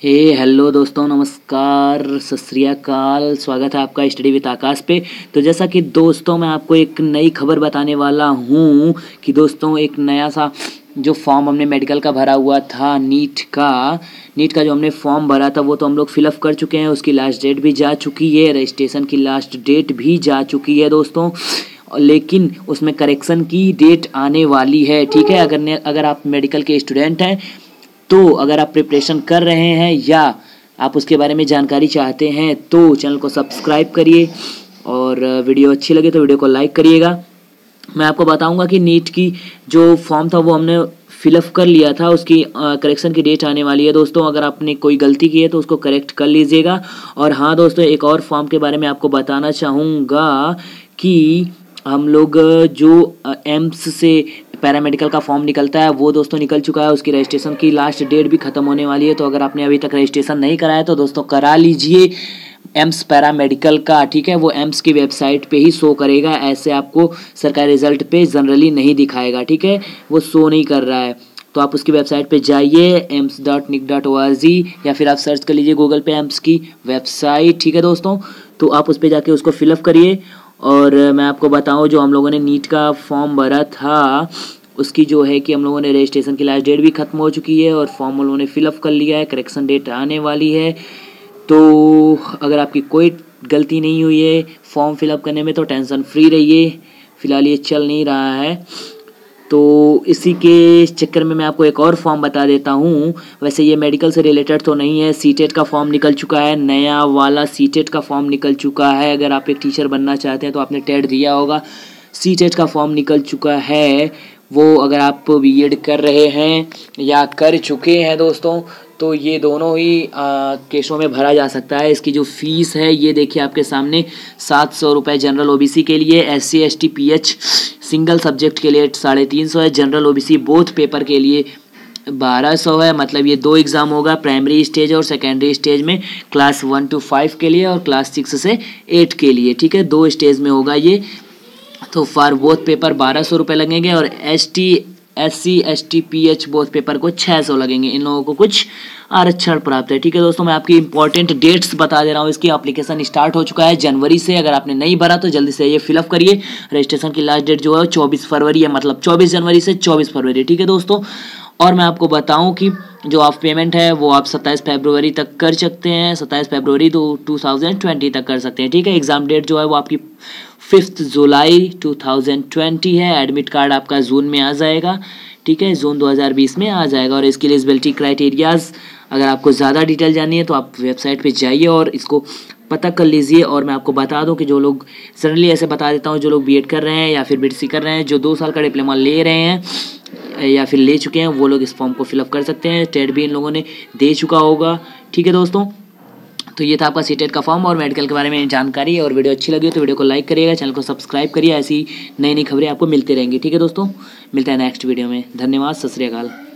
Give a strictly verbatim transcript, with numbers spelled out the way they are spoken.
हे hello दोस्तों, नमस्कार, सत श्री अकाल। स्वागत है आपका स्टडी विद आकाश पे। तो जैसा कि दोस्तों मैं आपको एक नई खबर बताने वाला हूँ कि दोस्तों एक नया सा जो फॉर्म हमने मेडिकल का भरा हुआ था, नीट का नीट का जो हमने फॉर्म भरा था वो तो हम लोग फिलअप कर चुके हैं। उसकी लास्ट डेट भी जा चुकी है, रजिस्ट्रेशन की लास्ट डेट भी जा चुकी है दोस्तों, लेकिन उसमें करेक्शन की डेट आने वाली है। ठीक है, अगर ने अगर आप मेडिकल के स्टूडेंट हैं तो अगर आप प्रिपरेशन कर रहे हैं या आप उसके बारे में जानकारी चाहते हैं तो चैनल को सब्सक्राइब करिए और वीडियो अच्छी लगे तो वीडियो को लाइक करिएगा। मैं आपको बताऊंगा कि नीट की जो फॉर्म था वो हमने फिलअप कर लिया था, उसकी करेक्शन की डेट आने वाली है दोस्तों। अगर आपने कोई गलती की है तो उसको करेक्ट कर लीजिएगा। और हाँ दोस्तों, एक और फॉर्म के बारे में आपको बताना चाहूँगा कि हम लोग जो एम्स से पैरामेडिकल का फॉर्म निकलता है वो दोस्तों निकल चुका है। उसकी रजिस्ट्रेशन की लास्ट डेट भी ख़त्म होने वाली है। तो अगर आपने अभी तक रजिस्ट्रेशन नहीं कराया तो दोस्तों करा लीजिए एम्स पैरामेडिकल का। ठीक है, वो एम्स की वेबसाइट पे ही शो करेगा, ऐसे आपको सरकारी रिजल्ट पे जनरली नहीं दिखाएगा। ठीक है, वो शो नहीं कर रहा है। तो आप उसकी वेबसाइट पे जाइए AIIMS dot nic dot O R G या फिर आप सर्च कर लीजिए गूगल पे एम्स की वेबसाइट। ठीक है दोस्तों, तो आप उस पर जाके उसको फिलअप करिए। और मैं आपको बताऊं, जो हम लोगों ने नीट का फॉर्म भरा था उसकी जो है कि हम लोगों ने रजिस्ट्रेशन की लास्ट डेट भी ख़त्म हो चुकी है और फॉर्म हम लोगों ने फिलअप कर लिया है, करेक्शन डेट आने वाली है। तो अगर आपकी कोई गलती नहीं हुई है फॉर्म फिलअप करने में तो टेंशन फ्री रहिए। फ़िलहाल ये चल नहीं रहा है, तो इसी के चक्कर में मैं आपको एक और फॉर्म बता देता हूँ। वैसे ये मेडिकल से रिलेटेड तो नहीं है। सीटेट का फॉर्म निकल चुका है, नया वाला सीटेट का फॉर्म निकल चुका है। अगर आप एक टीचर बनना चाहते हैं तो आपने टेट दिया होगा, सीटेट का फॉर्म निकल चुका है। वो अगर आप बीएड कर रहे हैं या कर चुके हैं दोस्तों तो ये दोनों ही आ, केसों में भरा जा सकता है। इसकी जो फीस है ये देखिए आपके सामने, सात सौ रुपये जनरल ओबीसी के लिए, S C S T P H single subject के लिए साढ़े तीन सौ है, जनरल ओबीसी बोथ पेपर के लिए बारह सौ है। मतलब ये दो एग्ज़ाम होगा, प्राइमरी स्टेज और सेकेंडरी स्टेज में, क्लास वन टू फाइव के लिए और क्लास सिक्स से एट के लिए। ठीक है, दो स्टेज में होगा ये। तो फॉर बोथ पेपर बारह सौ रुपये लगेंगे और S T S C S T P H both paper को छः सौ लगेंगे। इन लोगों को कुछ आरक्षण प्राप्त है। ठीक है दोस्तों, मैं आपकी इंपॉर्टेंट डेट्स बता दे रहा हूँ। इसकी एप्लीकेशन स्टार्ट हो चुका है जनवरी से। अगर आपने नहीं भरा तो जल्दी से ये फिलअप करिए। रजिस्ट्रेशन की लास्ट डेट जो है चौबीस फरवरी है, मतलब चौबीस जनवरी से चौबीस फरवरी। ठीक है दोस्तों, और मैं आपको बताऊं कि जो आप पेमेंट है वो आप सत्ताईस फरवरी तक कर सकते हैं, सत्ताईस फरवरी तो टू थाउजेंड ट्वेंटी तक कर सकते हैं। ठीक है, एग्ज़ाम डेट जो है वो आपकी fifth July two thousand twenty है। एडमिट कार्ड आपका जून में आ जाएगा। ठीक है, जून दो हज़ार बीस में आ जाएगा। और इसकी एलिजिबिलिटी क्राइटेरियाज़ अगर आपको ज़्यादा डिटेल जाननी है तो आप वेबसाइट पे जाइए और इसको पता कर लीजिए। और मैं आपको बता दूं कि जो लोग जनरली ऐसे बता देता हूं, जो लोग बीएड कर रहे हैं या फिर बीटीसी कर रहे हैं, जो दो साल का डिप्लोमा ले रहे हैं या फिर ले चुके हैं, वो लोग इस फॉर्म को फिलअप कर सकते हैं। टेट भी इन लोगों ने दे चुका होगा। ठीक है दोस्तों, तो ये था आपका सीटेट का फॉर्म और मेडिकल के बारे में जानकारी। और वीडियो अच्छी लगी तो वीडियो को लाइक करिएगा, चैनल को सब्सक्राइब करिए। ऐसी नई नई खबरें आपको मिलती रहेंगी। ठीक है दोस्तों, मिलता है नेक्स्ट वीडियो में। धन्यवाद, सत श्री अकाल।